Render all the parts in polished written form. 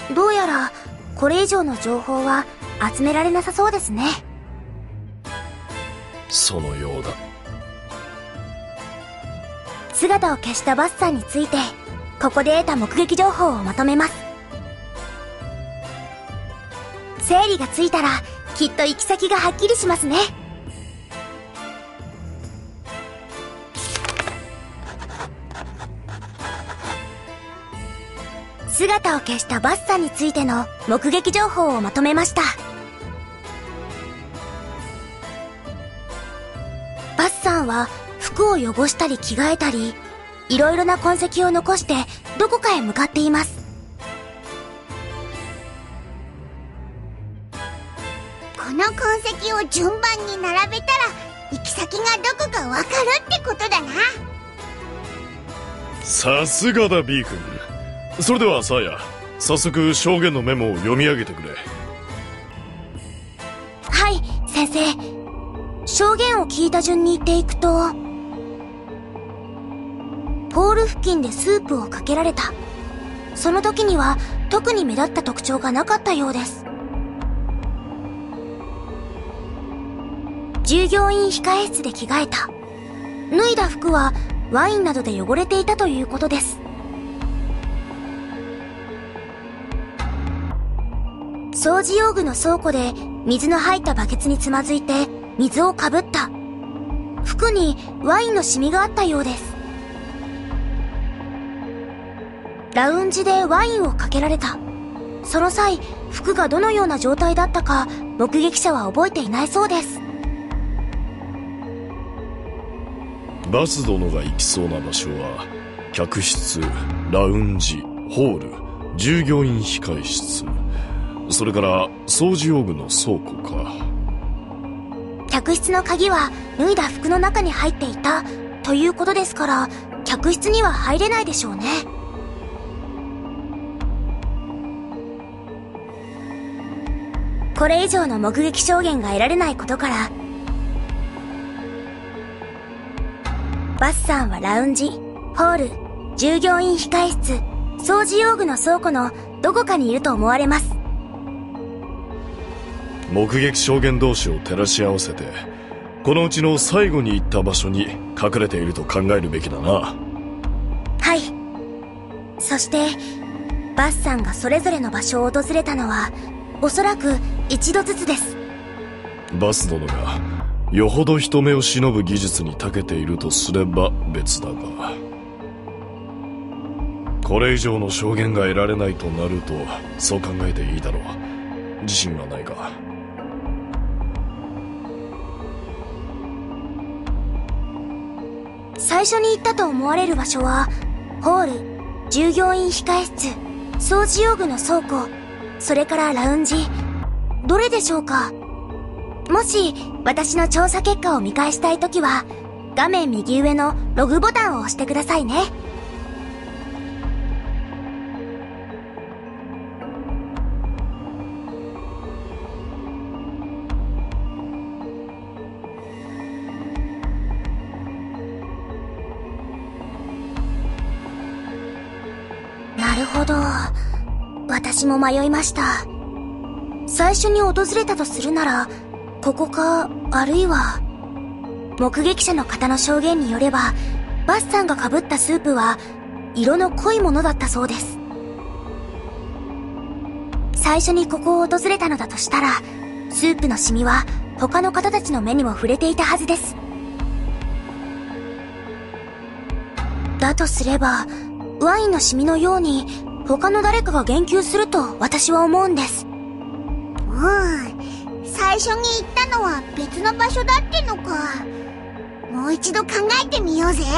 どうやらこれ以上の情報は集められなさそうですね。 そのようだ。 姿を消したバスさんについてここで得た目撃情報をまとめます。整理がついたらきっと行き先がはっきりしますね。姿を消したバスさんについての目撃情報をまとめました。バスさんは服を汚したり着替えたり、いろいろな痕跡を残してどこかへ向かっています。 この痕跡を順番に並べたら行き先がどこかわかるってことだな。 さすがだ B 君。それではサーヤ、早速証言のメモを読み上げてくれ。 はい、先生。証言を聞いた順に言っていくと、ポール付近でスープをかけられた。その時には特に目立った特徴がなかったようです。従業員控え室で着替えた。脱いだ服はワインなどで汚れていたということです。掃除用具の倉庫で水の入ったバケツにつまずいて水をかぶった。服にワインのシミがあったようです。ラウンジでワインをかけられた。その際、服がどのような状態だったか目撃者は覚えていないそうです。 バス殿が行きそうな場所は客室、ラウンジ、ホール、従業員控室、それから掃除用具の倉庫か。 客室の鍵は脱いだ服の中に入っていたということですから、客室には入れないでしょうね。これ以上の目撃証言が得られないことから、バスさんはラウンジ、ホール、従業員控室、掃除用具の倉庫のどこかにいると思われます。 目撃証言同士を照らし合わせて、このうちの最後に行った場所に隠れていると考えるべきだな。 はい。そしてバスさんがそれぞれの場所を訪れたのはおそらく一度ずつです。 バス殿がよほど人目を忍ぶ技術に長けているとすれば別だが、これ以上の証言が得られないとなるとそう考えていいだろう。自信はないか。 最初に行ったと思われる場所はホール、従業員控室、掃除用具の倉庫、それからラウンジ。どれでしょうか。もし私の調査結果を見返したいときは画面右上のログボタンを押してくださいね。なるほど。私も迷いました。最初に訪れたとするならここか、あるいは。目撃者の方の証言によればバスさんが被ったスープは色の濃いものだったそうです。最初にここを訪れたのだとしたらスープのシミは他の方たちの目にも触れていたはずです。だとすればワインのシミのように他の誰かが言及すると私は思うんです。 最初に行ったのは別の場所だってのか。もう一度考えてみようぜ。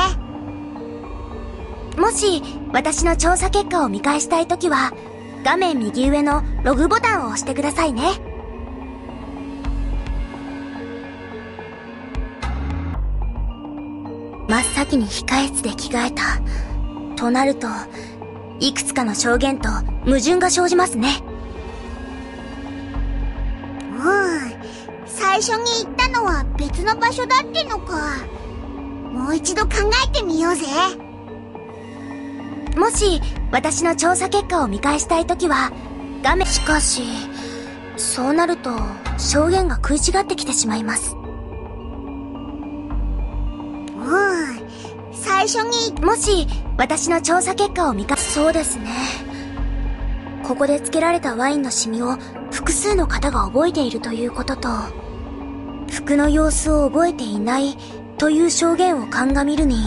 もし私の調査結果を見返したいときは画面右上のログボタンを押してくださいね。真っ先に控室で着替えたとなると、いくつかの証言と矛盾が生じますね。 最初に行ったのは別の場所だってのか。もう一度考えてみようぜ。 もし私の調査結果を見返したいときは画面。しかし、そうなると証言が食い違ってきてしまいます。 最初に。 もし私の調査結果をそうですね。ここでつけられたワインのシミを複数の方が覚えているということと、服の様子を覚えていないという証言を鑑みるに、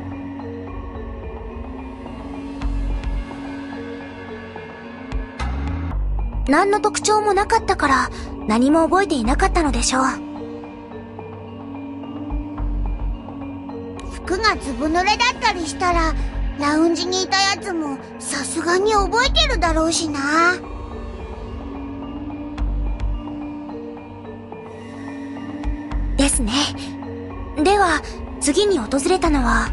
何の特徴もなかったから何も覚えていなかったのでしょう。 服がずぶ濡れだったりしたら、ラウンジにいたやつもさすがに覚えてるだろうしな。 ですね。では次に訪れたのは、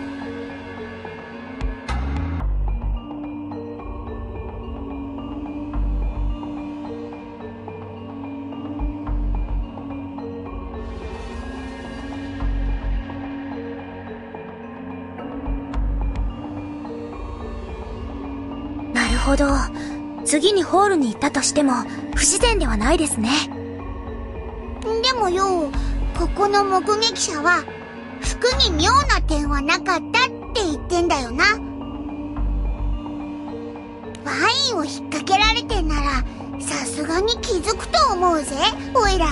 なるほど。次にホールに行ったとしても不自然ではないですね。 でもよ、ここの目撃者は服に妙な点はなかったって言ってんだよな。ワインを引っ掛けられてんならさすがに気づくと思うぜ、おいら。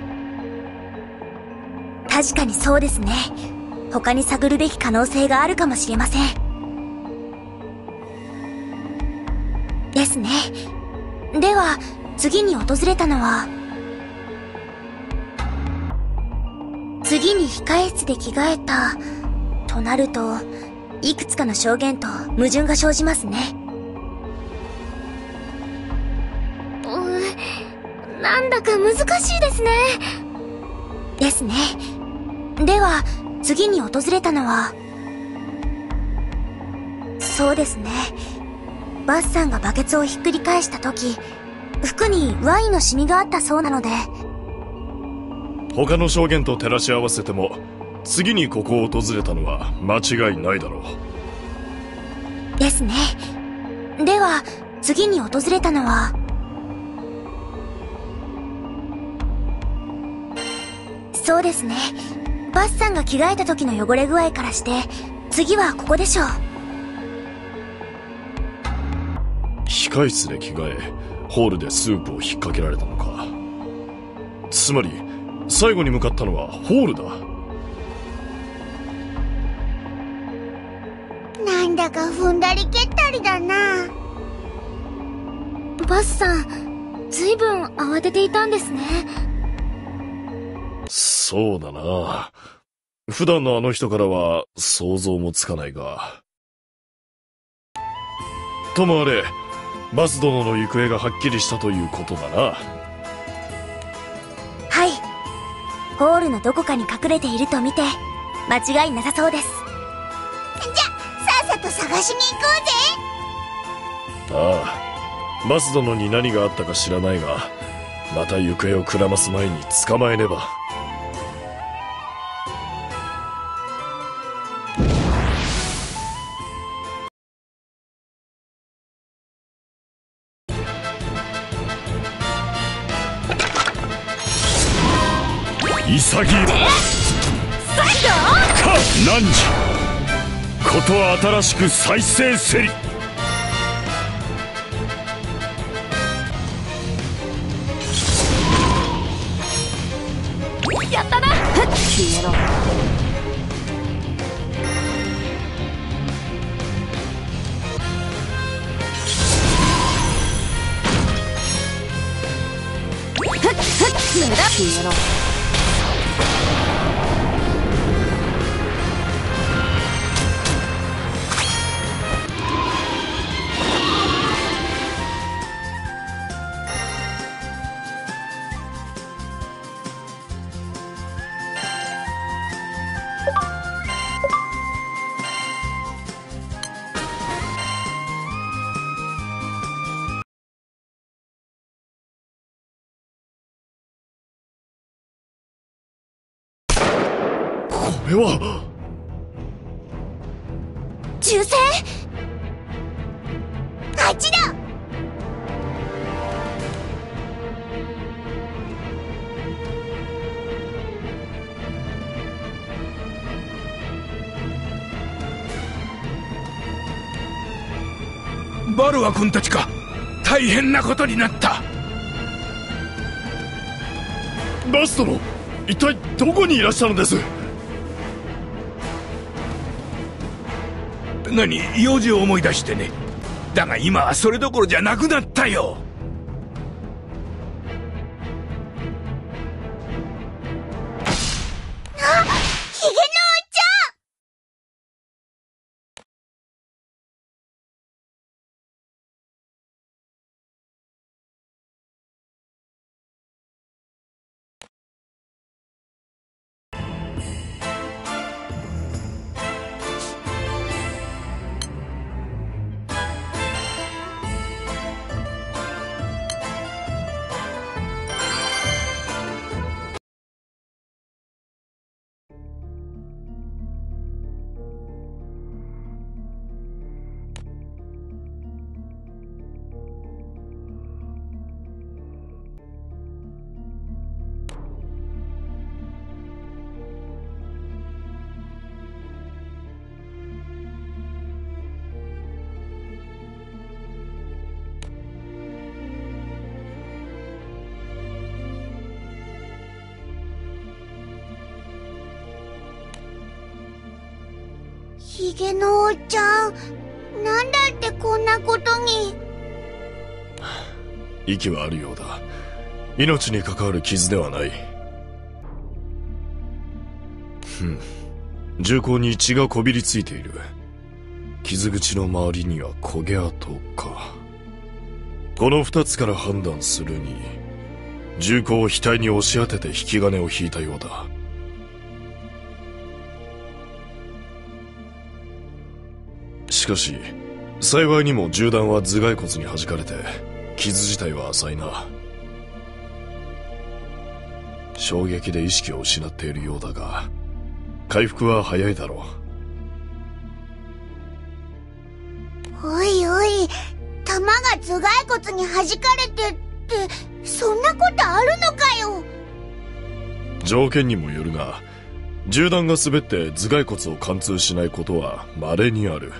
確かにそうですね。他に探るべき可能性があるかもしれません。ですね。では次に訪れたのは、次に控え室で着替えたとなると、いくつかの証言と矛盾が生じますね。なんだか難しいですね。ですね。では次に訪れたのは、そうですね。バスさんがバケツをひっくり返した時、服にワインのシミがあったそうなので。 他の証言と照らし合わせても、次にここを訪れたのは間違いないだろう。ですね。では次に訪れたのは、そうですね。バスさんが着替えた時の汚れ具合からして、次はここでしょう。 控室で着替え、ホールでスープを引っ掛けられたのか。つまり最後に向かったのはホールだ。 なんだか踏んだり蹴ったりだな。 バスさん、ずいぶん慌てていたんですね。 そうだな。普段のあの人からは想像もつかないが。ともあれ、バス殿の行方がはっきりしたということだな。 はい。ホールのどこかに隠れていると見て間違いなさそうです。 じゃ、さっさと探しに行こうぜ。ああ、バス殿に何があったか知らないが、また行方をくらます前に捕まえねば。潔いか何時こと新しく再生せり。 やったな。消えろ。無駄。消えろ。 これは銃声。 あっちだ。 バルワ君たちか。大変なことになった。 バス殿、一体どこにいらっしゃるんです？ 何、用事を思い出してね。だが今はそれどころじゃなくなったよ。 あ、ヒゲのおっちゃん。ヒゲのおっちゃん、なんだってこんなことに。 息はあるようだ。命に関わる傷ではない。銃口に血がこびりついている。傷口の周りには焦げ跡か。この二つから判断するに、銃口を額に押し当てて引き金を引いたようだ。しかし、幸いにも銃弾は頭蓋骨に弾かれて、傷自体は浅いな。衝撃で意識を失っているようだが、回復は早いだろう。おいおい、弾が頭蓋骨に弾かれてって、そんなことあるのかよ。 条件にもよるが、銃弾が滑って頭蓋骨を貫通しないことは稀にある。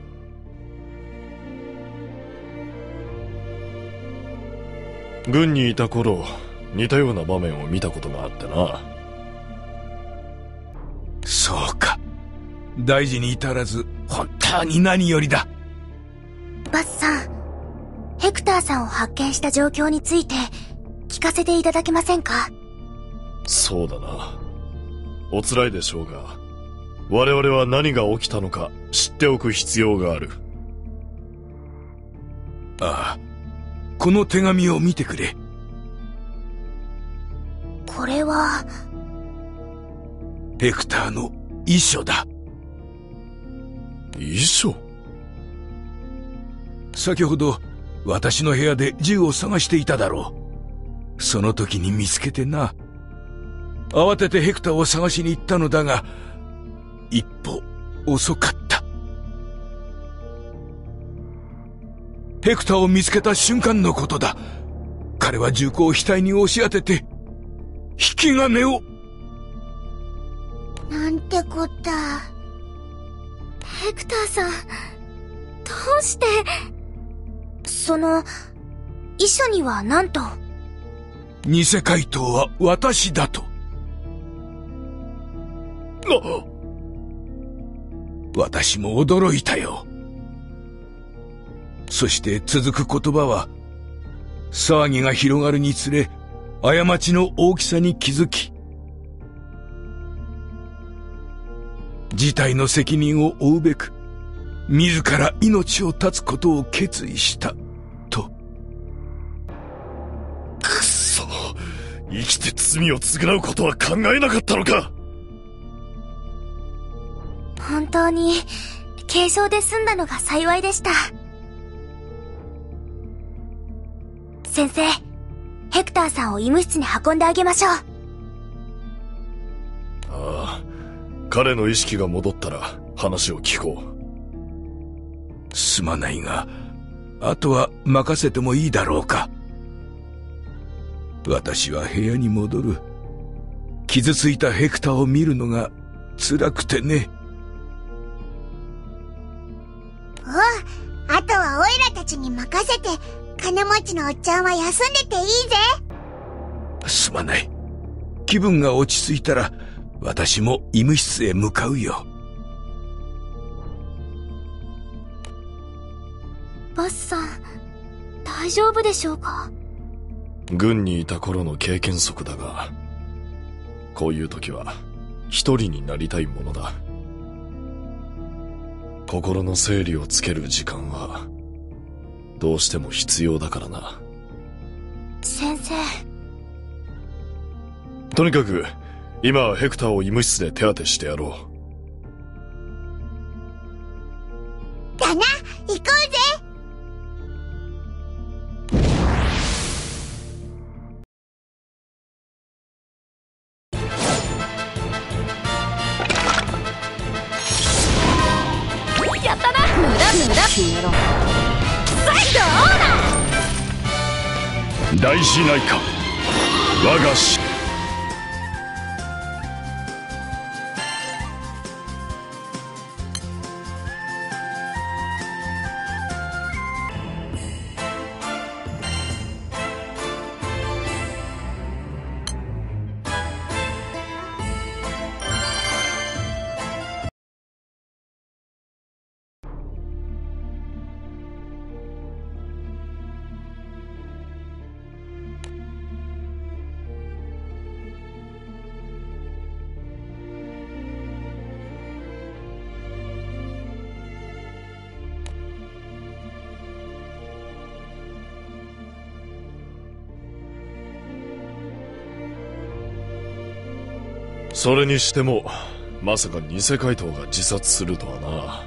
軍にいた頃、似たような場面を見たことがあってな。 そうか。大事に至らず、本当に何よりだ。 バスさん、ヘクターさんを発見した状況について、聞かせていただけませんか？ そうだな。お辛いでしょうが、我々は何が起きたのか知っておく必要がある。 ああ。この手紙を見てくれ。 これはヘクターの遺書だ。 遺書？ 先ほど私の部屋で銃を探していただろう。その時に見つけてな。慌ててヘクターを探しに行ったのだが、一歩遅かった。ヘクターを見つけた瞬間のことだ。彼は銃口を額に押し当てて、引き金を。 なんてこった。 ヘクターさん、どうして。その、遺書には何と？ 偽怪盗は私だと。私も驚いたよ。そして続く言葉は、騒ぎが広がるにつれ、過ちの大きさに気づき、事態の責任を負うべく、自ら命を絶つことを決意した、と。 くっそ、生きて罪を償うことは考えなかったのか。 本当に、軽傷で済んだのが幸いでした。先生、ヘクターさんを医務室に運んであげましょう。 ああ、彼の意識が戻ったら話を聞こう。すまないが、あとは任せてもいいだろうか。私は部屋に戻る。傷ついたヘクターを見るのが辛くてね。 おう、あとはオイラたちに金持ちのおっちゃんは休んでていいぜ。 すまない。気分が落ち着いたら、私も医務室へ向かうよ。 バスさん、大丈夫でしょうか？ 軍にいた頃の経験則だが、こういう時は一人になりたいものだ。心の整理をつける時間はどうしても必要だからな。 先生。 とにかく今はヘクターを医務室で手当てしてやろう。だな、行こうぜ。 やったな。無駄消えろ。 大事ないか、我が師。それにしてもまさか偽怪盗が自殺するとは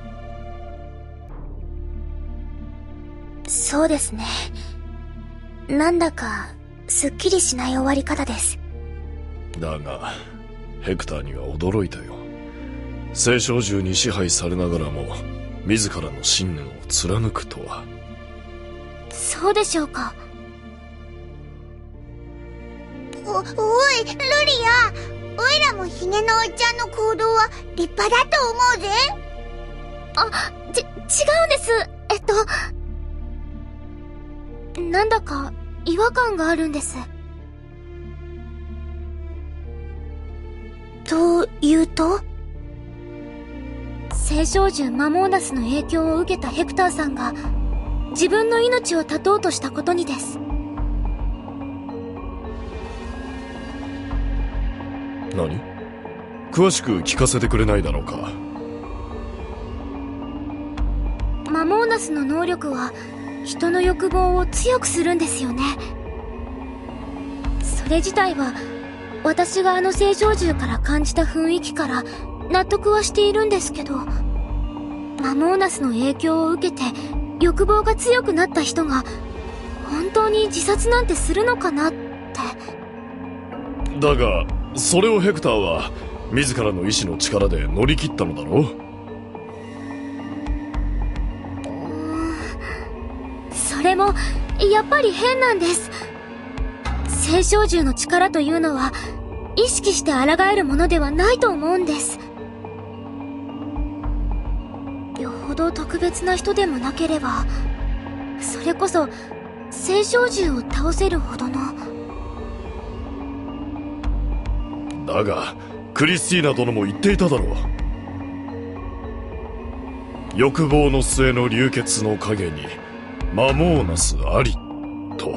な。そうですね。なんだかすっきりしない終わり方です。 だがヘクターには驚いたよ。聖少獣に支配されながらも自らの信念を貫くとは。 そうでしょうか。 おい、ルリア。おいらもヒゲのおっちゃんの行動は立派だと思うぜ。 違うんです。なんだか違和感があるんです。というと？聖少獣マモーナスの影響を受けたヘクターさんが自分の命を絶とうとしたことにです。 何？詳しく聞かせてくれないだろうか。 マモーナスの能力は人の欲望を強くするんですよね。それ自体は私があの聖少獣から感じた雰囲気から納得はしているんですけど、マモーナスの影響を受けて欲望が強くなった人が本当に自殺なんてするのかなって。 だがそれをヘクターは自らの意志の力で乗り切ったのだろう。 それもやっぱり変なんです。聖少獣の力というのは意識して抗えるものではないと思うんです。よほど特別な人でもなければ、それこそ聖少獣を倒せるほどの。 だがクリスティーナ殿も言っていただろう。欲望の末の流血の影にマモーナスありと。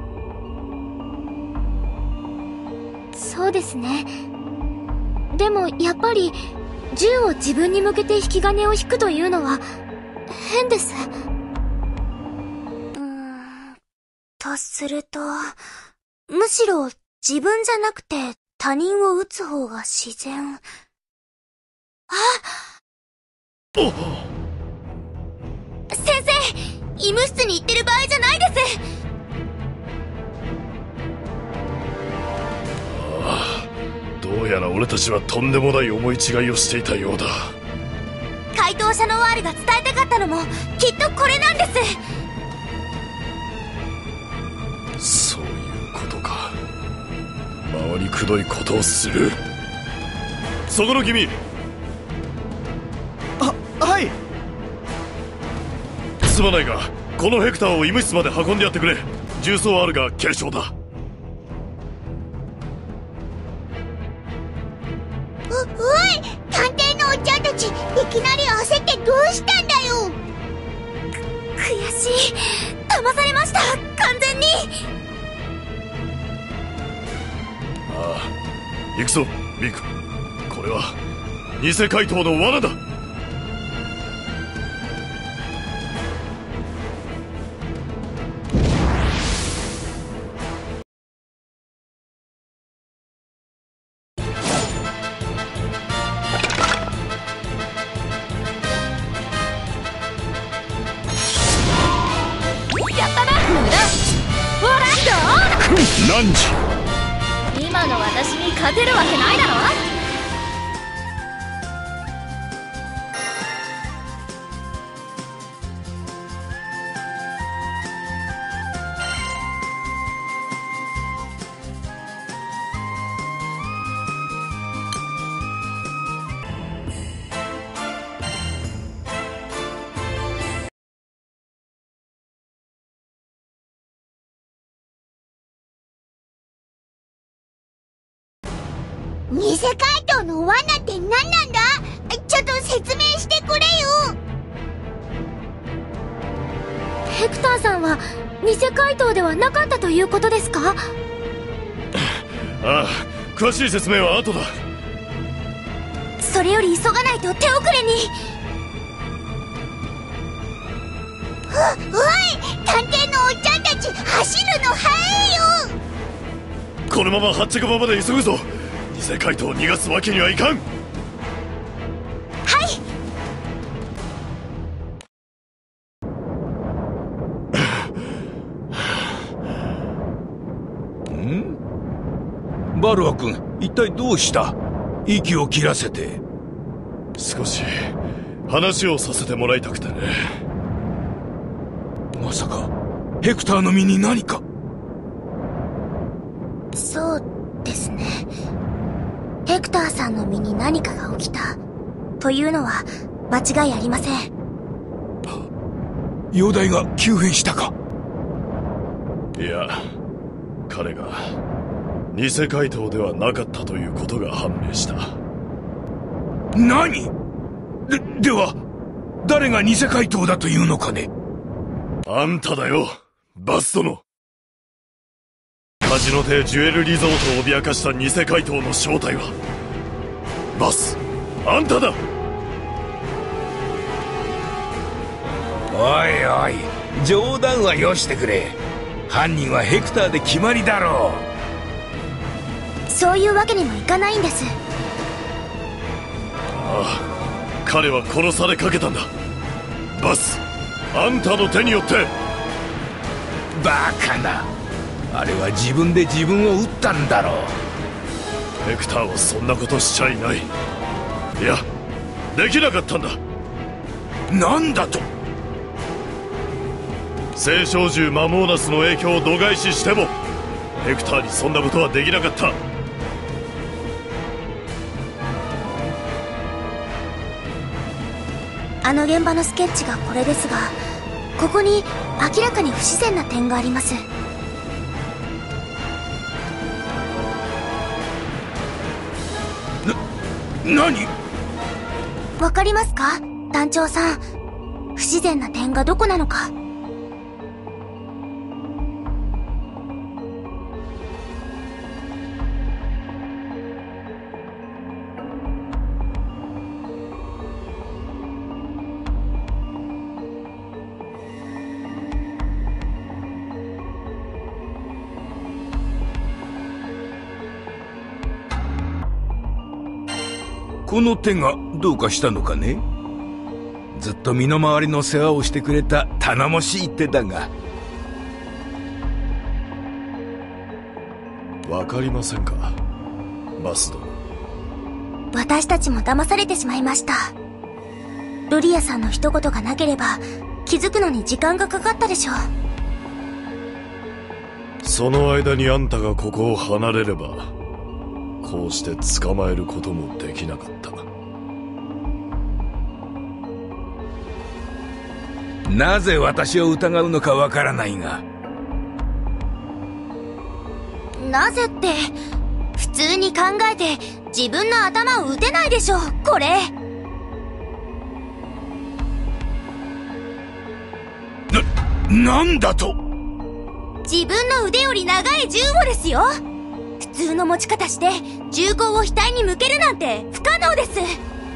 そうですね。でもやっぱり銃を自分に向けて引き金を引くというのは変です。とすると、むしろ自分じゃなくて他人を撃つ方が自然。先生、医務室に行ってる場合じゃないです。 どうやら俺たちはとんでもない思い違いをしていたようだ。 怪盗者のワールが伝えたかったのもきっとこれなんです。 そういうことか。回りくどいことをする。そこの君。はい。すまないがこのヘクターを医務室まで運んでやってくれ。重装 R が軽傷だ。 おい、探偵のおっちゃんたち、いきなり焦ってどうしたんだよ。 悔しい。騙されました、完全に。 ああ、行くぞビッグ。これは偽怪盗の罠だ。何時？ 今の私に勝てるわけないだろ。 偽怪盗の罠って何なんだ？ちょっと説明してくれよ。 ヘクターさんは偽怪盗ではなかったということですか？ ああ、詳しい説明は後だ。 それより急がないと手遅れに。 おい、探偵のおっちゃんたち、走るの早いよ。 このまま発着場まで急ぐぞ。偽怪盗を逃がすわけにはいかん。 はい。 バルア君、一体どうした？息を切らせて。 少し話をさせてもらいたくてね。 まさかヘクターの身に何か？ そうですね。ヘクターさんの身に何かが起きたというのは間違いありません。 容体が急変したか？ いや、彼が偽怪盗ではなかったということが判明した。 何？では誰が偽怪盗だというのかね？ あんただよ、バス殿。カジノ亭ジュエルリゾートを脅かした偽怪盗の正体はバス、あんただ。 おいおい、冗談はよしてくれ。犯人はヘクターで決まりだろう。そういうわけにもいかないんです。 ああ、彼は殺されかけたんだ。バス、あんたの手によって。 バカな。あれは自分で自分を撃ったんだろう。 ヘクターはそんなことしちゃいない。いや、できなかったんだ。 なんだと？ 聖少獣マモーナスの影響を度外視してもヘクターにそんなことはできなかった。 あの現場のスケッチがこれですが、ここに明らかに不自然な点があります。 何？ わかりますか、団長さん。不自然な点がどこなのか。 この手がどうかしたのかね？ずっと身の回りの世話をしてくれた頼もしい手だが。 わかりませんか、バス殿。 私たちも騙されてしまいました。ルリアさんの一言がなければ気づくのに時間がかかったでしょう。 その間にあんたがここを離れればこうして捕まえることもできなかった。 なぜ私を疑うのかわからないが。 なぜって、普通に考えて自分の頭を打てないでしょ、これ。 なんだと？ 自分の腕より長い銃をですよ。普通の持ち方して銃口を額に向けるなんて不可能です。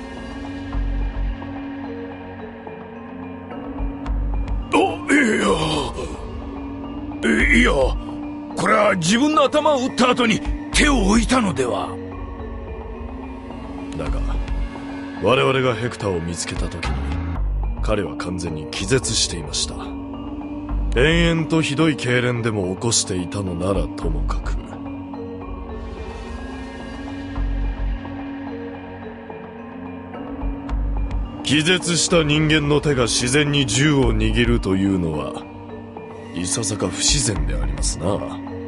いや、これは自分の頭を打った後に手を置いたのでは。 だが我々がヘクターを見つけた時に彼は完全に気絶していました。延々とひどい痙攣でも起こしていたのならともかく、気絶した人間の手が自然に銃を握るというのはいささか不自然でありますな。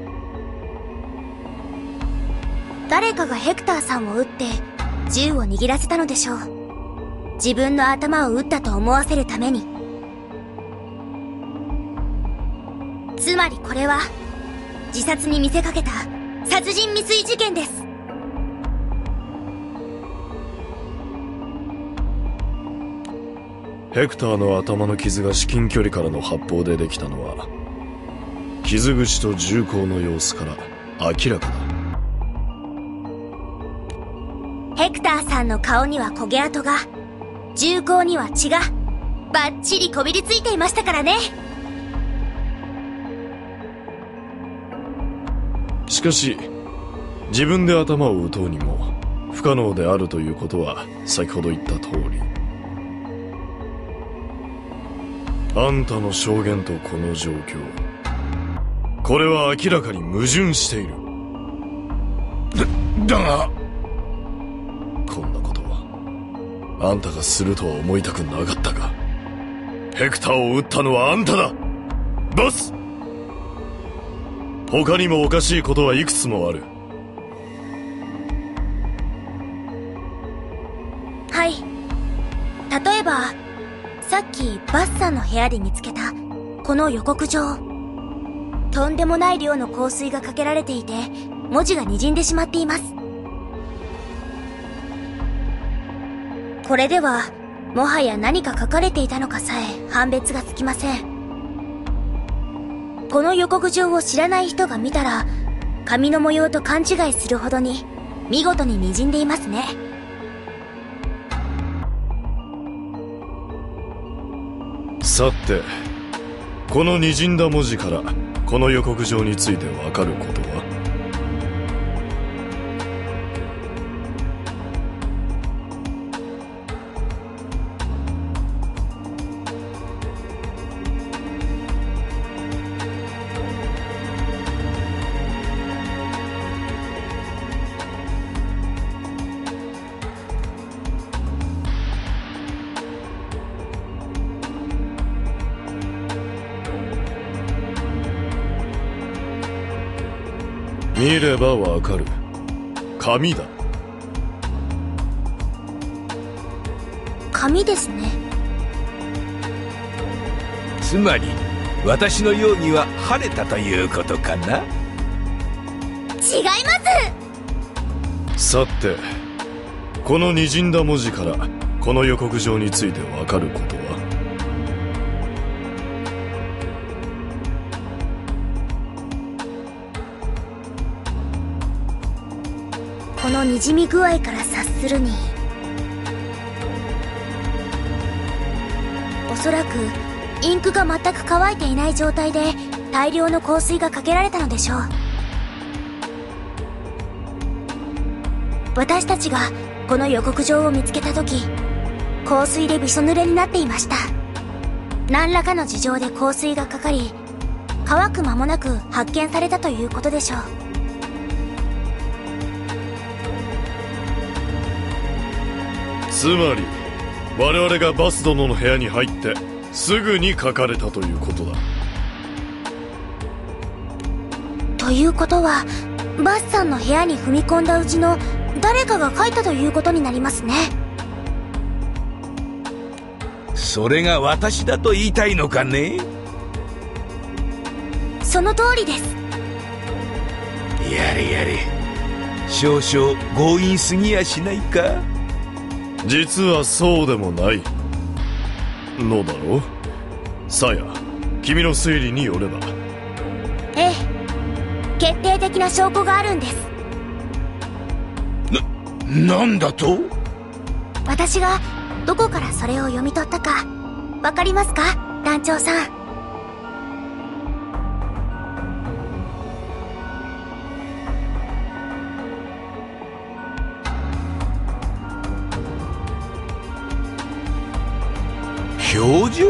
誰かがヘクターさんを撃って銃を握らせたのでしょう。自分の頭を撃ったと思わせるために。つまりこれは自殺に見せかけた殺人未遂事件です。 ヘクターの頭の傷が至近距離からの発砲でできたのは傷口と銃口の様子から明らかだ。 ヘクターさんの顔には焦げ跡が、銃口には血がバッチリこびりついていましたからね。 しかし自分で頭を撃とうにも不可能であるということは先ほど言った通り、あんたの証言とこの状況、これは明らかに矛盾している。 だがこんなことはあんたがするとは思いたくなかったが、ヘクターを撃ったのはあんただ、ボス。他にもおかしいことはいくつもある。 はい。例えばさっきバスさんの部屋で見つけたこの予告状、とんでもない量の香水がかけられていて文字が滲んでしまっています。これではもはや何か書かれていたのかさえ判別がつきません。この予告状を知らない人が見たら紙の模様と勘違いするほどに見事に滲んでいますね。 さて、この滲んだ文字からこの予告状についてわかることは？見ればわかる。紙だ。 紙ですね。 つまり私の容疑は晴れたということかな？ 違います。 さて、この滲んだ文字からこの予告状についてわかることは？ このにじみ具合から察するに、おそらくインクが全く乾いていない状態で大量の香水がかけられたのでしょう。私たちがこの予告状を見つけた時、香水でびしょ濡れになっていました。何らかの事情で香水がかかり、乾く間もなく発見されたということでしょう。 つまり我々がバス殿の部屋に入ってすぐに書かれたということだ。 ということはバスさんの部屋に踏み込んだうちの誰かが書いたということになりますね。 それが私だと言いたいのかね。 その通りです。 やれやれ、少々強引すぎやしないか。 実はそうでもないのだろう。さや、君の推理によれば。 ええ、決定的な証拠があるんです。 なんだと？ 私がどこからそれを読み取ったかわかりますか、団長さん。 表情？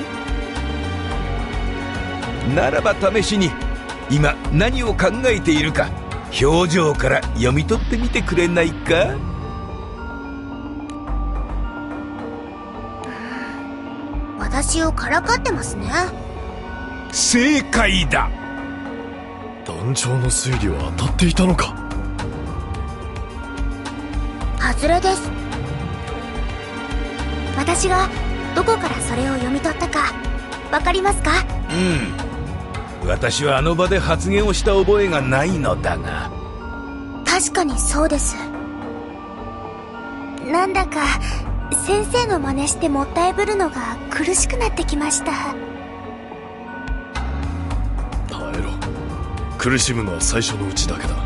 ならば試しに今何を考えているか表情から読み取ってみてくれないか？ 私をからかってますね。 正解だ。 団長の推理は当たっていたのか。 外れです。 私がどこからそれを読み取ったかわかりますか？ 私はあの場で発言をした覚えがないのだが。 確かにそうです。なんだか先生の真似してもったいぶるのが苦しくなってきました。 耐えろ。苦しむのは最初のうちだけだ。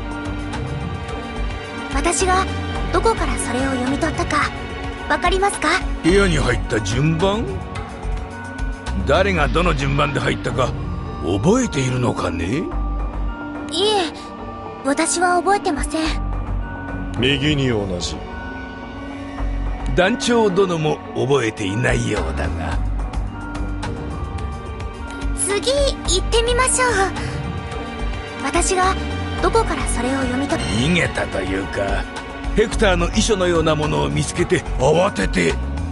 私がどこからそれを読み取ったかわかりますか？ 部屋に入った順番？誰がどの順番で入ったか覚えているのかね？ いえ、私は覚えてません。 右に同じ。 団長殿も覚えていないようだが。 次行ってみましょう。私がどこからそれを読み取っ逃げたというか、ヘクターの遺書のようなものを見つけて慌てて。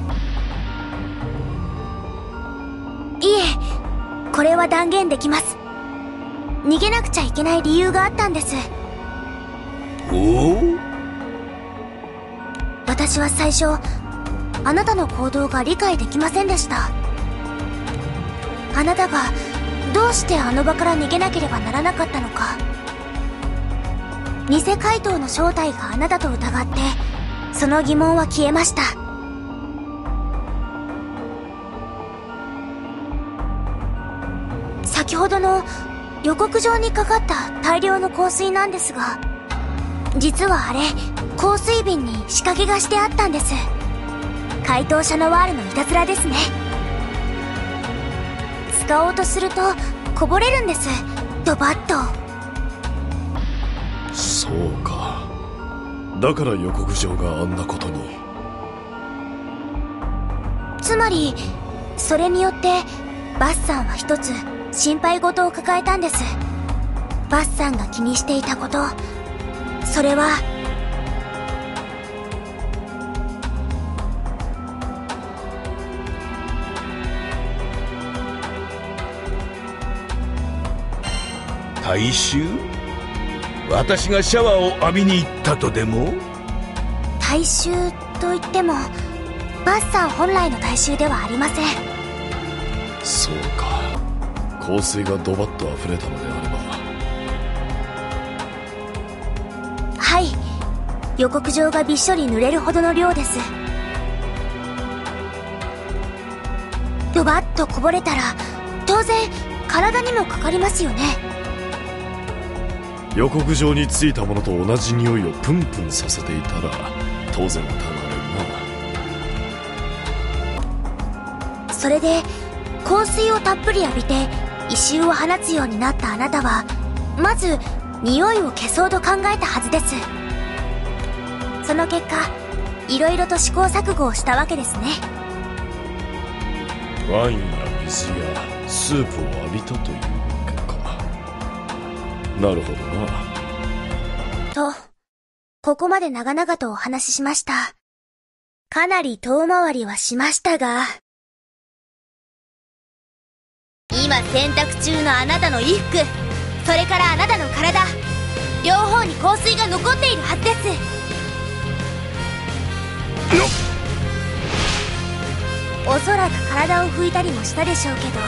いえ、これは断言できます。逃げなくちゃいけない理由があったんです。 おお？ 私は最初あなたの行動が理解できませんでした。あなたがどうしてあの場から逃げなければならなかったのか。偽怪盗の正体があなたと疑ってその疑問は消えました。先ほどの予告状にかかった大量の香水なんですが、実はあれ香水瓶に仕掛けがしてあったんです。怪盗シャノワールのいたずらですね。使おうとするとこぼれるんです、ドバッと。 そうか。だから予告状があんなことに。 つまりそれによってバスさんは一つ心配事を抱えたんです。バスさんが気にしていたこと、それは大衆？私がシャワーを浴びに行ったとでも？ 大衆といってもバスさん本来の大衆ではありません。 そうか。香水がドバッと溢れたのであれば。 はい、予告状がびっしょり濡れるほどの量です。ドバッとこぼれたら当然体にもかかりますよね。 予告状についたものと同じ匂いをプンプンさせていたら当然疑われるな。 それで香水をたっぷり浴びて異臭を放つようになったあなたはまず匂いを消そうと考えたはずです。その結果いろいろと試行錯誤をしたわけですね。 ワインや水やスープを浴びたというわけか。なるほどな。 と、ここまで長々とお話ししました。かなり遠回りはしましたが、今洗濯中のあなたの衣服、それからあなたの体、両方に香水が残っているはずです。 おそらく体を拭いたりもしたでしょうけど、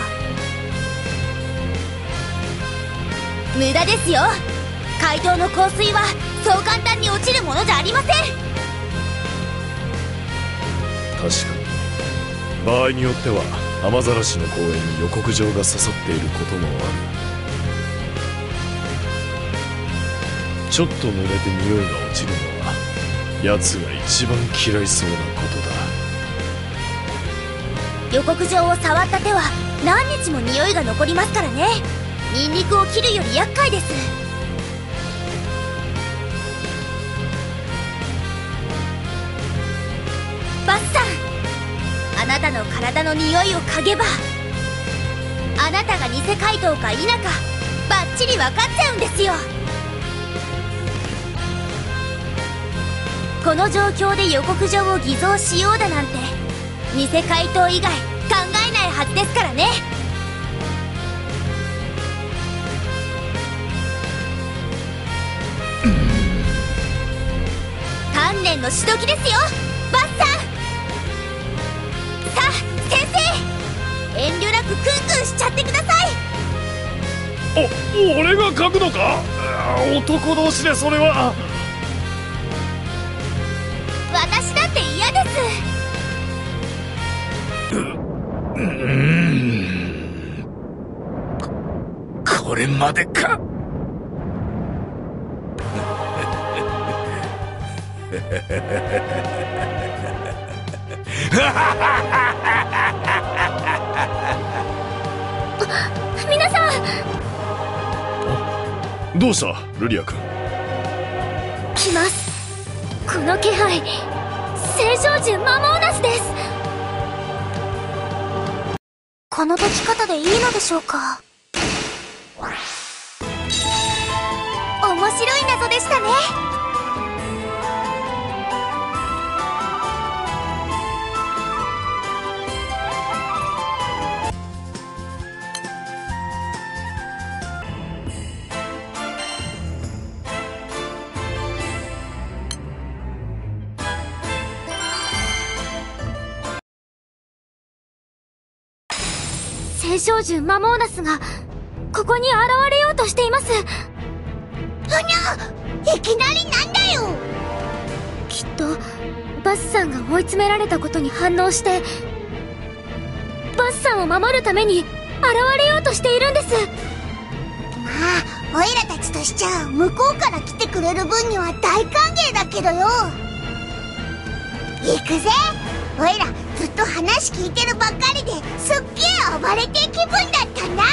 無駄ですよ。怪盗の香水はそう簡単に落ちるものじゃありません。 確かに場合によっては雨ざらしの公園に予告状が刺さっていることもある。ちょっと濡れて匂いが落ちるのは奴が一番嫌いそうなことだ。 予告状を触った手は何日も匂いが残りますからね。ニンニクを切るより厄介です。バスさん、あなたの体の匂いを嗅げばあなたが偽怪盗か否かバッチリ分かっちゃうんですよ。この状況で予告状を偽造しようだなんて偽怪盗以外考えないはずですからね。鍛錬のしどきですよ、バッサン。さあ先生、遠慮なくクンクンしちゃってください。 俺が書くのか？男同士でそれは。 私だって嫌です。 これまでか。 皆さん、どうしたルリア君？ 来ます。この気配、聖少獣マモーナスです。この解き方でいいのでしょうか？面白い謎でしたね。聖少獣マモーナスがここに現れようとしています。 いきなりなんだよ。 きっとバスさんが追い詰められたことに反応してバスさんを守るために現れようとしているんです。 まあオイラたちとしちゃ向こうから来てくれる分には大歓迎だけどよ。行くぜ。オイラずっと話聞いてるばっかりですっげえ暴れて気分だったんだ。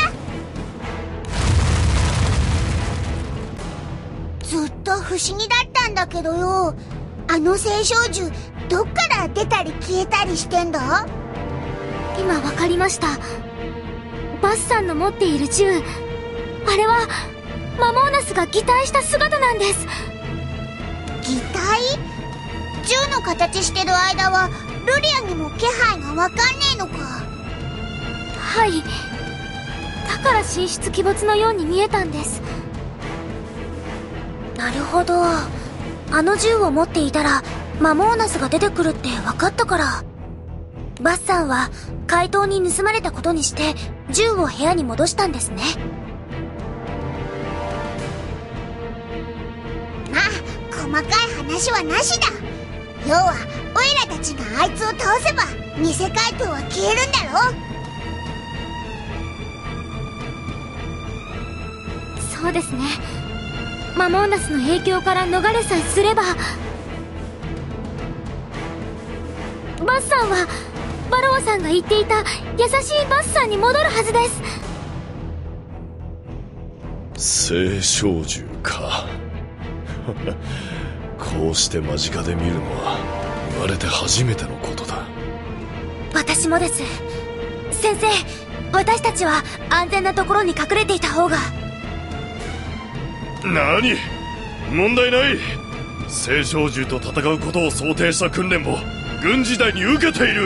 ずっと不思議だったんだけどよ、あの聖少獣どっから出たり消えたりしてんだ？ 今わかりました。バスさんの持っている銃、あれはマモーナスが擬態した姿なんです。 擬態？銃の形してる間はルリアにも気配がわかんねえのか？ はい、だから神出鬼没のように見えたんです。なるほど、あの銃を持っていたらマモーナスが出てくるって分かったから、バスさんは怪盗に盗まれたことにして銃を部屋に戻したんですね。 まあ細かい話はなしだ。要はオイラたちがあいつを倒せば偽怪盗は消えるんだろ。 そうですね。マモーナスの影響から逃れさえすれば、バスさんはバロアさんが言っていた優しいバスさんに戻るはずです。 聖少獣か。こうして間近で見るのは生まれて初めてのことだ。 私もです。先生、私たちは安全なところに隠れていた方が。 何？問題ない。聖少獣と戦うことを想定した訓練も軍時代に受けている。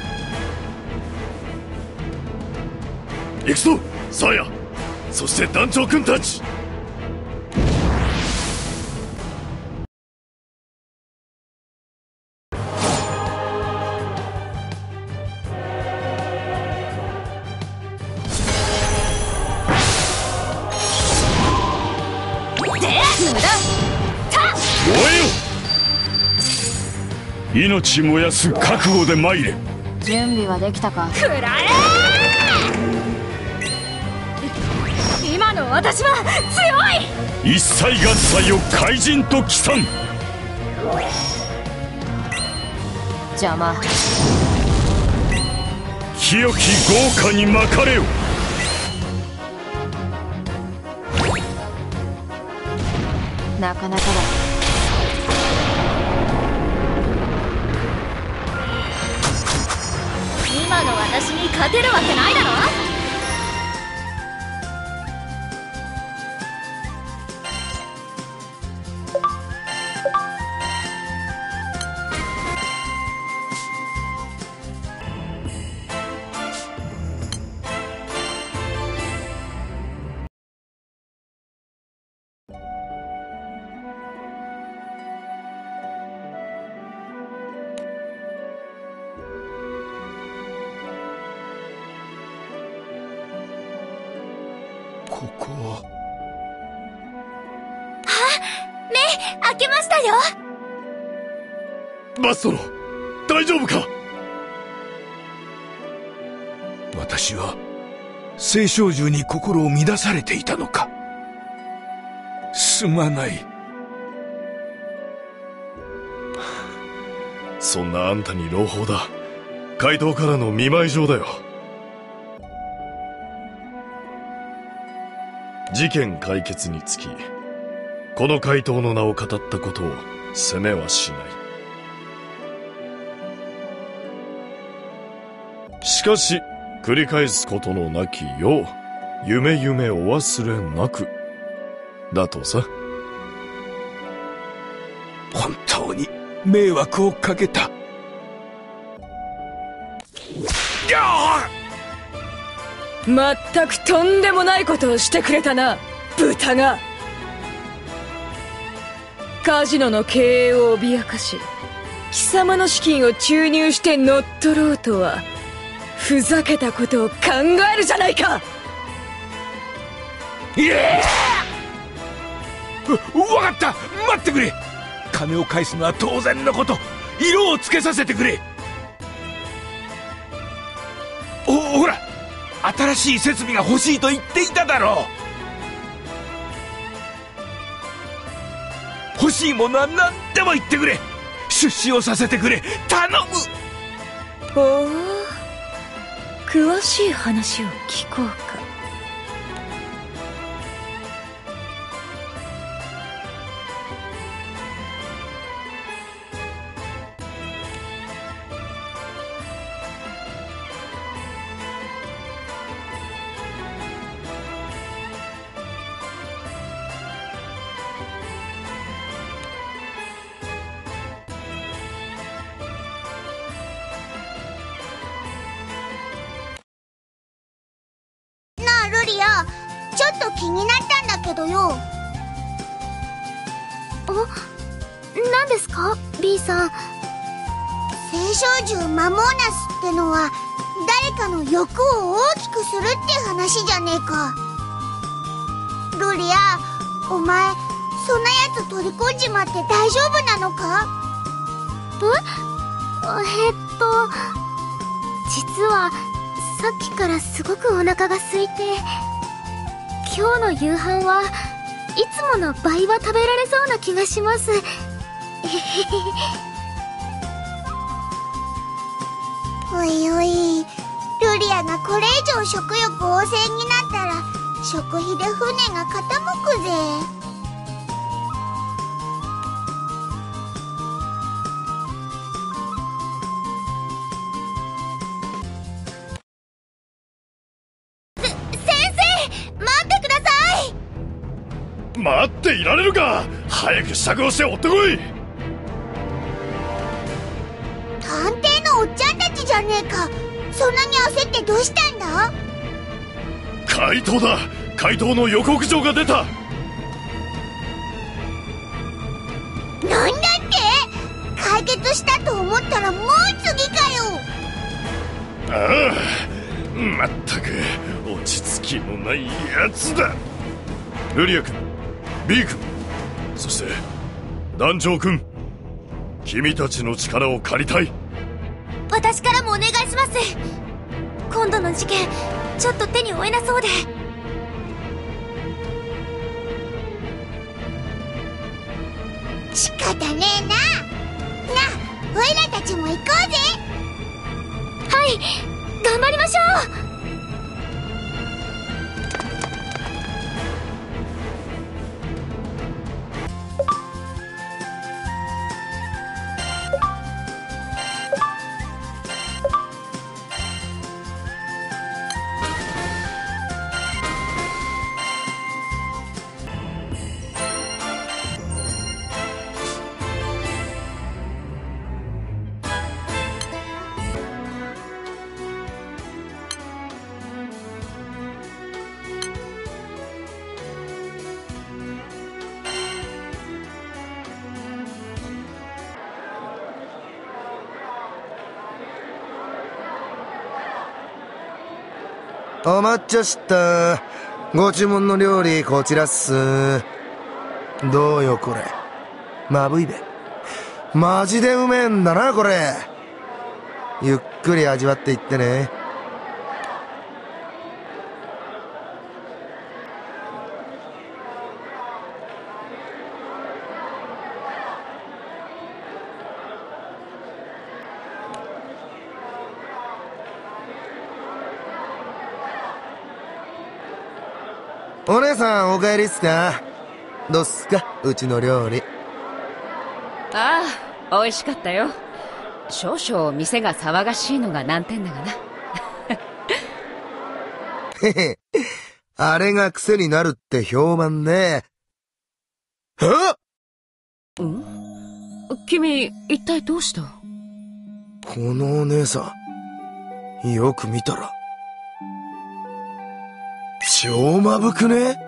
行くぞサーヤ、そして団長君たち。 無駄。 燃えよ。命燃やす覚悟で参れ。 準備はできたか。 くらえ。今の私は強い。 一切合切を怪人と帰参。 邪魔。 清き豪華に巻かれよ。 なかなかだ。 今の私に勝てるわけないだろ。 ここは。 目開けましたよ。 バストロ、大丈夫か？ 私は青少獣に心を乱されていたのか。すまない。 そんなあんたに朗報だ。怪盗からの見舞い状だよ。事件解決につき、この怪盗の名を語ったことを責めはしない。しかし、繰り返すことのなきよう、夢お忘れなく、だとさ。 本当に迷惑をかけた。 まったくとんでもないことをしてくれたな、豚が。カジノの経営を脅かし、貴様の資金を注入して乗っ取ろうとは、ふざけたことを考えるじゃないか。 わかった。待ってくれ。金を返すのは当然のこと。色をつけさせてくれ。ほら、新しい設備が欲しいと言っていただろう。欲しいものは何でも言ってくれ。出資をさせてくれ。頼む。 おお、詳しい話を聞こうか。 ちょっと気になったんだけどよ。 何ですか B さん。 青少獣マモーナスってのは誰かの欲を大きくするって話じゃねえか。ルリア、お前そんなやつ取り込んじまって大丈夫なのか？ 実はさっきからすごくお腹が空いて、今日の夕飯はいつもの倍は食べられそうな気がします。 おいおい、ルリアがこれ以上食欲旺盛になったら食費で船が傾くぜ。 待っていられるか。早く支度をして追ってこい。 探偵のおっちゃんたちじゃねえか。そんなに焦ってどうしたんだ？ 怪盗だ。怪盗の予告状が出た。 なんだって？解決したと思ったらもう次かよ。 ああ、まったく落ち着きのないやつだ。ルリア君、B 君、 そして団長くん、君たちの力を借りたい。 私からもお願いします。今度の事件ちょっと手に負えなそうで。 仕方ねえな。オイラたちも行こうぜ。 はい、頑張りましょう。 お待っちゃした。ご注文の料理こちらっす。どうよこれ、まぶいべ。マジでうめえんだなこれ。ゆっくり味わっていってね。お姉さんお帰りっすか？どうっすかうちの料理。 ああ、美味しかったよ。少々店が騒がしいのが難点だがな。 へへ、あれが癖になるって評判ね。 ん？君、一体どうした？ このお姉さん、よく見たら超まぶくね？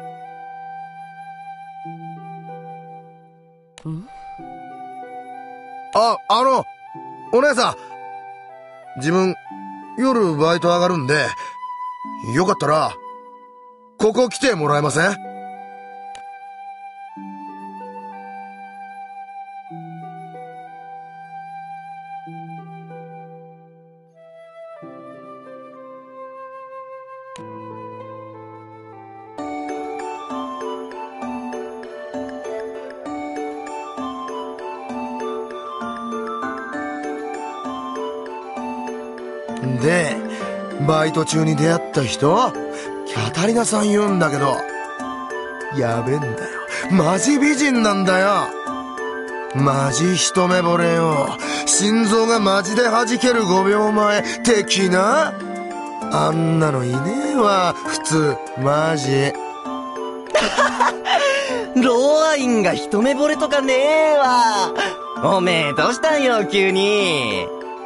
お姉さん、自分夜バイト上がるんで、よかったらここ来てもらえません？で、バイト中に出会った人、キャタリナさん言うんだけど、やべえんだよ。マジ美人なんだよ。マジ一目惚れよ。心臓がマジで弾ける5秒前的な。あんなのいねえわ、普通。マジ。 ローアインが一目惚れとかねえわ。おめえどうしたんよ急に。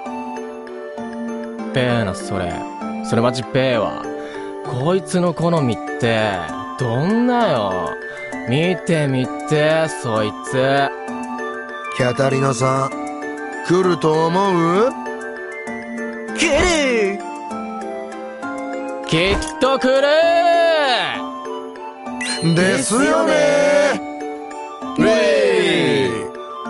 ペーな、それマジペーわ。こいつの好みってどんなよ。見てみてそいつ。 キャタリナさん来ると思う？ 来る。 きっと来るですよね。ウェイ。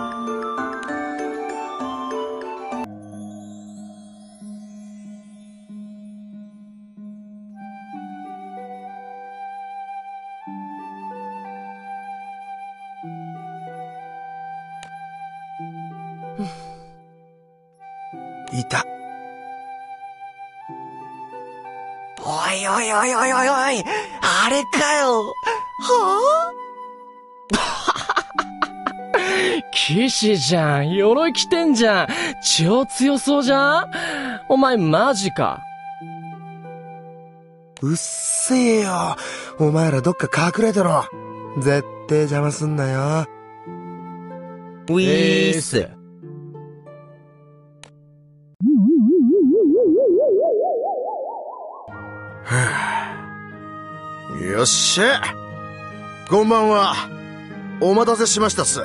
いた。 おいおいおいおいおいおい、あれかよ。はぁ騎士じゃん。鎧着てんじゃん。超強そうじゃん。お前マジか。 うっせえよ。お前らどっか隠れてろ。絶対邪魔すんなよ。 ウィース。 よっしゃ。こんばんは。お待たせしましたっす。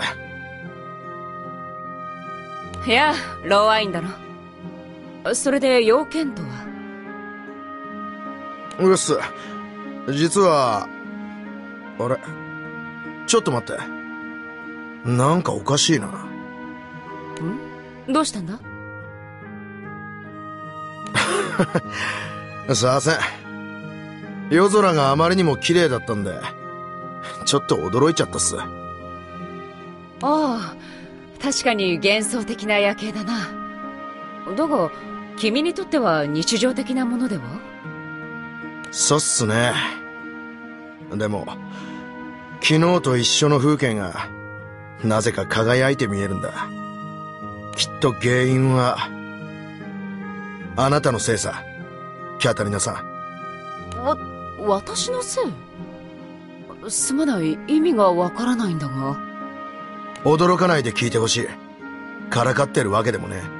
いや、ローアインだな。それで要件とは？ うっす。実は、あれ？ちょっと待って。 なんかおかしいな。 どうしたんだ？ さあせん。夜空があまりにも綺麗だったんで、ちょっと驚いちゃったっす。 ああ、確かに幻想的な夜景だな。だが、君にとっては日常的なものでは？ そうっすね。でも、昨日と一緒の風景が、なぜか輝いて見えるんだ。きっと原因は、あなたのせいさ、キャタリナさん。 私のせい？すまない、意味がわからないんだが。 驚かないで聞いてほしい。からかってるわけでもね。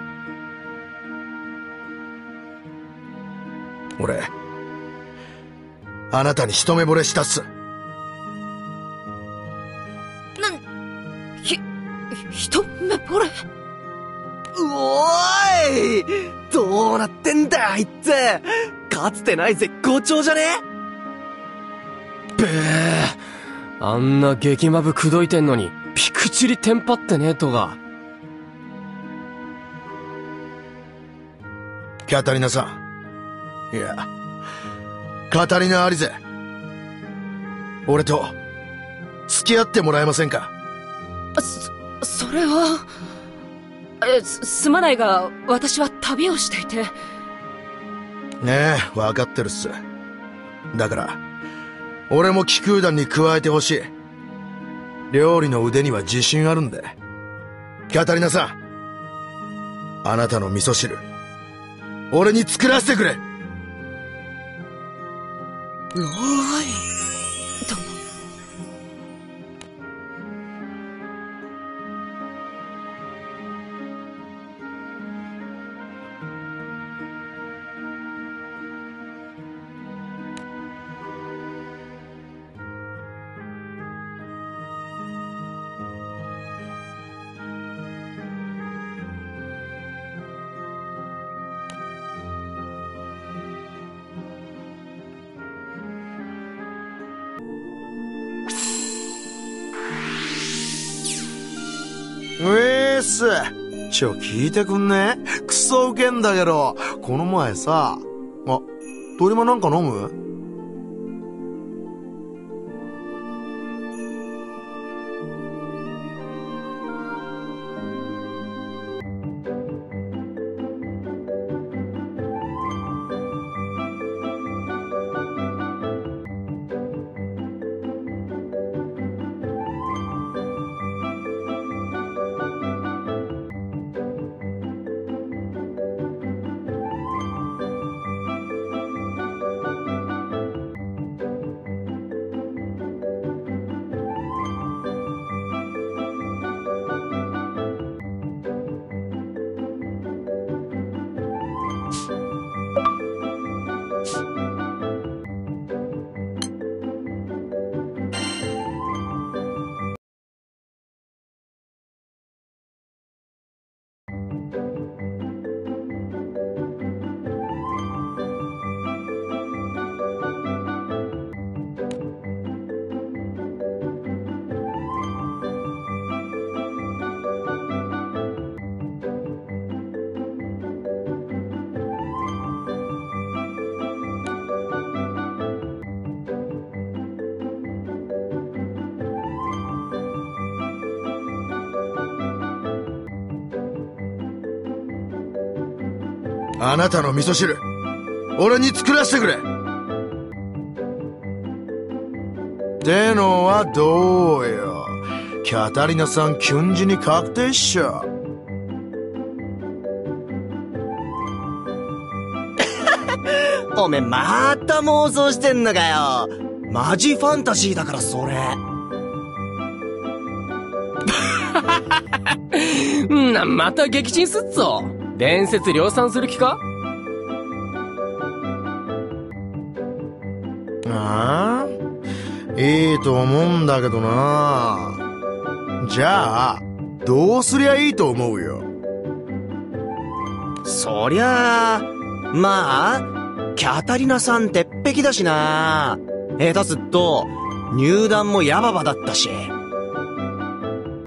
俺、あなたに一目惚れしたっす。 一目惚れ？ うおーい、どうなってんだあいつ。かつてない絶好調じゃね？ べえ、あんな激マブ口説いてんのにピクチリテンパってねえとが。 キャタリナさん、いやカタリナ・アリゼ、俺と付き合ってもらえませんか？ それはすまないが、私は旅をしていて。 ねえ、分かってるっす。だから俺も気空団に加えてほしい。料理の腕には自信あるんで。キャタリナさん、あなたの味噌汁俺に作らせてくれ。 ローアイ殿。 聞いてくんね？クソウケんだけど、この前さ、鳥間なんか飲む？あなたの味噌汁俺に作らせてくれ。ってのはどうよ。キャタリナさんキュンジに確定っしょ。 おめまた妄想してんのかよ。マジファンタジーだからそれ。 また撃沈すっぞ。伝説量産する気か？ いいと思うんだけどな。じゃあどうすりゃいいと思うよ。 そりゃあ、まあキャタリナさん鉄壁だしな。下手すっと入団もヤババだったし。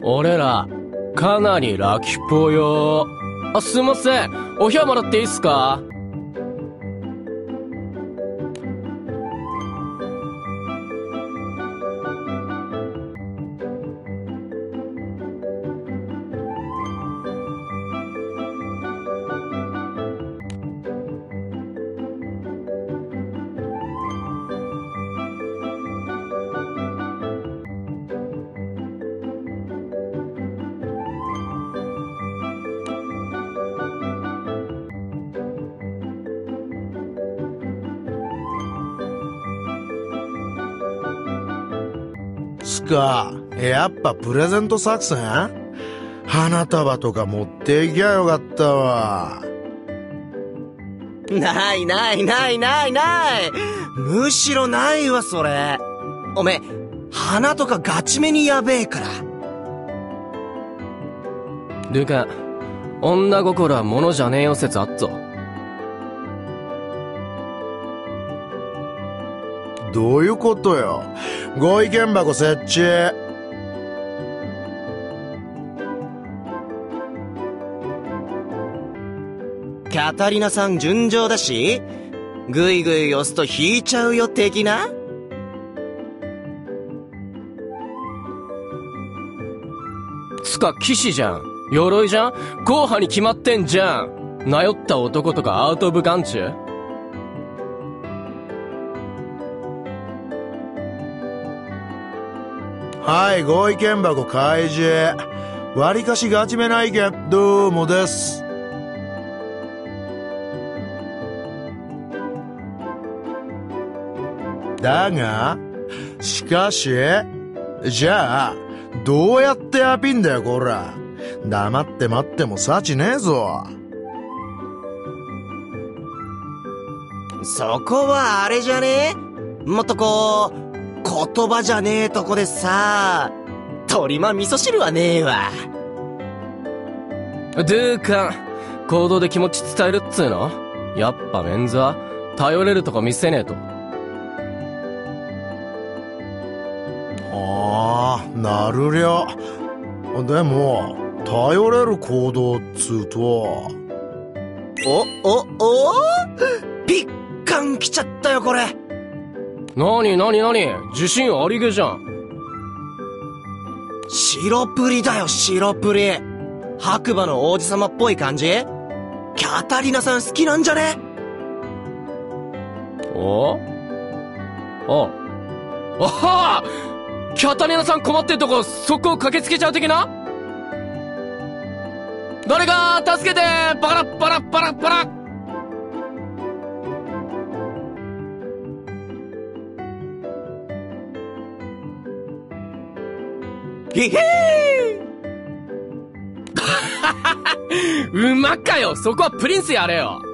俺ら、かなりラキポよ。あ、すいません。お部屋もらっていいっすか？ つか、やっぱプレゼント作戦？花束とか持っていきゃよかったわ。 ないないないないない。むしろないわ、それ。おめえ、花とかガチめにやべえから。 ルカ、女心は物じゃねえよ説あっぞ。 どういうことよ。ご意見箱設置。 キャタリナさん純情だし、ぐいぐい押すと引いちゃうよ的な？ つか騎士じゃん。鎧じゃん。硬派に決まってんじゃん。なよった男とかアウトオブ眼中。 はい、ご意見箱開示。割かしガチめな意見、どうもです。だが、しかし、じゃあ、どうやってアピんだよ、こら。黙って待っても幸ねえぞ。 そこはあれじゃねえ？もっとこう、言葉じゃねえとこでさ、鶏ま味噌汁はねえわ。 ドゥーカン、行動で気持ち伝えるっつうの？やっぱメンズは頼れるとこ見せねえと。 ああ、なるりゃ。でも、頼れる行動っつうと。 おピッカン来ちゃったよ、これ。 なに自信ありげじゃん。 白プリだよ、白プリ。白馬の王子様っぽい感じ？キャタリナさん好きなんじゃね？ あはキャタリナさん困ってるとこ速攻駆けつけちゃう的な？誰か助けて！バラッバラッバラッバラッ。 へへーうまっかよ。そこはプリンスやれよ。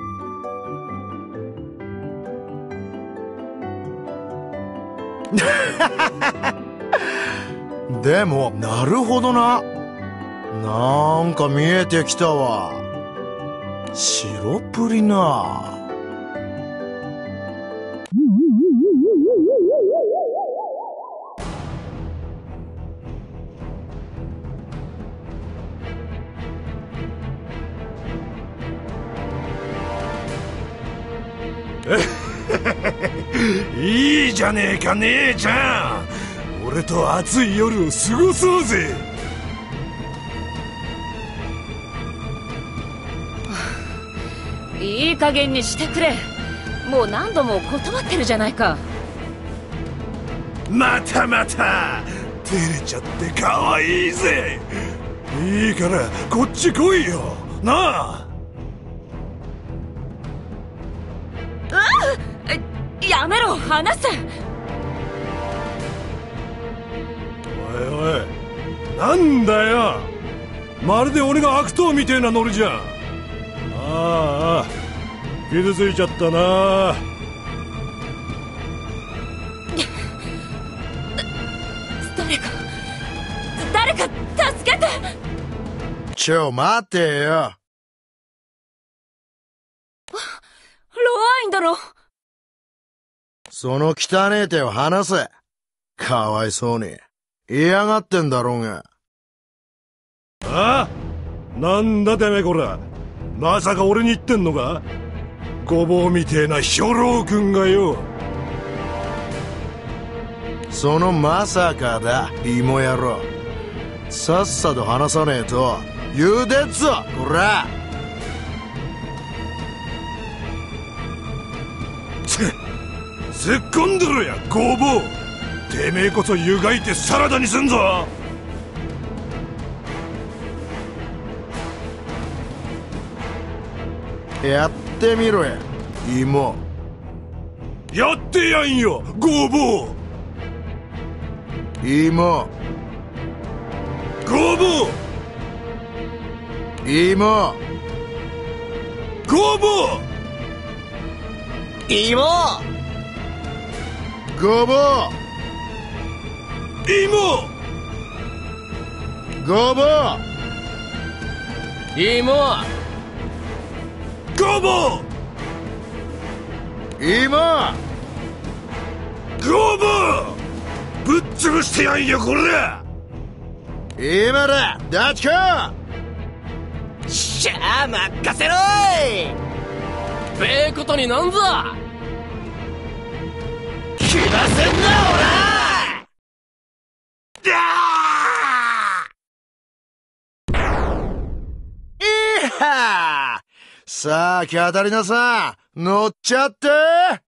でも、なるほどな。なんか見えてきたわ。白プリな。 いいじゃねえか姉ちゃん。俺と暑い夜を過ごそうぜ。 いい加減にしてくれ。もう何度も断ってるじゃないか。 また照れちゃって可愛いぜ。いいからこっち来いよなあ。 やめろ、離せ。 おいなんだよ。まるで俺が悪党みてえなノリじゃん。ああ傷ついちゃったな。 誰か助けて。 ちょ待てよ。 ロアインだろ。 その汚え手を離せ。かわいそうに嫌がってんだろうが。 ああ、なんだてめえこら、まさか俺に言ってんのか？ごぼうみてえな兵糧君がよ。 そのまさかだ、芋野郎。さっさと話さねえと言うでっぞ、こら。 突っ込んでろや、ごぼう。てめえこそ湯がいてサラダにすんぞ。 やってみろや、芋。 やってやんよ、ごぼう。 芋。 ごぼう。 芋。 ごぼう。 芋。 ごぼう。 芋。 ごぼう。 芋。 ごぼう。 芋。 ごぼう。ぶっ潰してやんよ、こら。 今だ、ダチコ。 しゃあ任せろーい。 べえことになんぞ。 気ませんな、おら。 いはー。さあ、キャタリナさん、乗っちゃって。